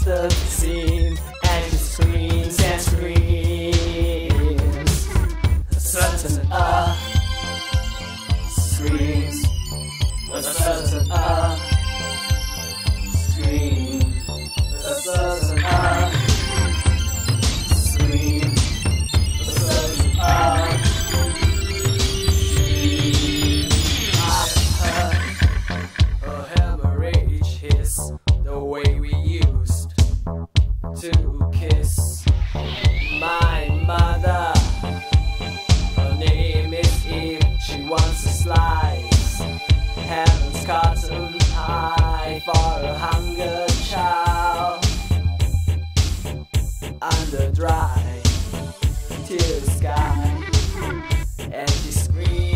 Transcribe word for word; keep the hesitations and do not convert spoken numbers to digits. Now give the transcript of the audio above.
the scene, and she screams and screams. A certain earth screams. A certain earth screams. A certain earth screams. A certain earth screams. I heard a hemorrhage hiss the way we used to kiss. My mother, her name is Eve, she wants a slice. Heaven's cotton eye for a hunger child. Under dry tear sky, and she screams.